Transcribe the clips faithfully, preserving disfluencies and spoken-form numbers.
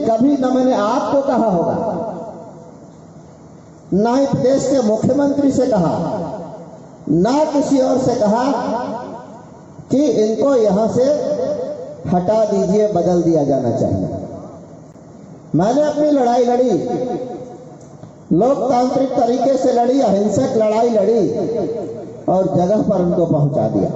कभी न मैंने आपको कहा होगा, ना ही प्रदेश के मुख्यमंत्री से कहा, ना किसी और से कहा कि इनको यहां से हटा दीजिए, बदल दिया जाना चाहिए। मैंने अपनी लड़ाई लड़ी, लोकतांत्रिक तरीके से लड़ी, अहिंसक लड़ाई लड़ी और जगह पर उनको पहुंचा दिया।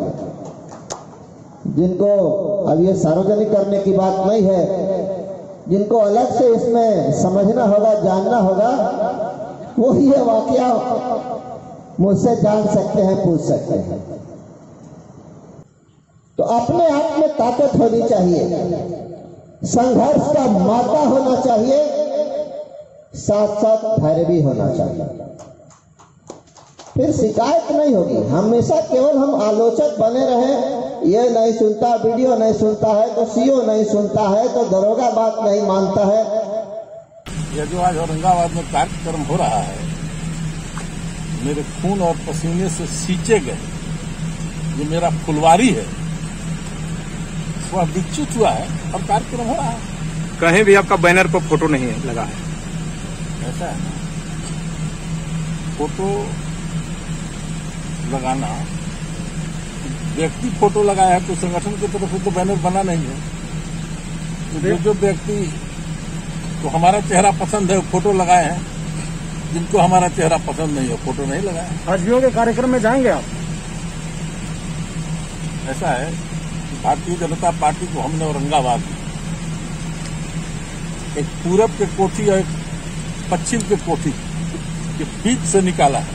जिनको अब ये सार्वजनिक करने की बात नहीं है, जिनको अलग से इसमें समझना होगा, जानना होगा, वो ये वाकया मुझसे जान सकते हैं, पूछ सकते हैं। तो अपने आप में ताकत होनी चाहिए, संघर्ष का माता होना चाहिए, साथ साथ धैर्य भी होना चाहिए। फिर शिकायत नहीं होगी। हमेशा केवल हम आलोचक बने रहे, ये नहीं सुनता, वीडियो नहीं सुनता है तो सीओ नहीं सुनता है तो दरोगा बात नहीं मानता है। यह जो आज औरंगाबाद में कार्यक्रम हो रहा है, मेरे खून और पसीने से सींचे गए जो मेरा फुलवारी है वह विकसित हुआ है और कार्यक्रम हो रहा है। कहीं भी आपका बैनर पर फोटो नहीं है लगा है, ऐसा है ना। फोटो लगाना, व्यक्ति फोटो लगाया है तो संगठन की तरफ से तो बैनर बना नहीं है। तो जो जो व्यक्ति को हमारा चेहरा पसंद है वो फोटो लगाए हैं, जिनको हमारा चेहरा पसंद नहीं है फोटो नहीं लगाए। आजमियों के कार्यक्रम में जाएंगे आप? ऐसा है, भारतीय जनता पार्टी को हमने औरंगाबाद में एक पूरब के कोठी और एक पश्चिम के कोठी के बीच से निकाला है।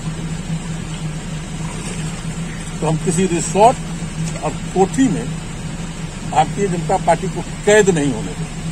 तो हम किसी रिसोर्ट और कोठी में भारतीय जनता पार्टी को कैद नहीं होने देंगे।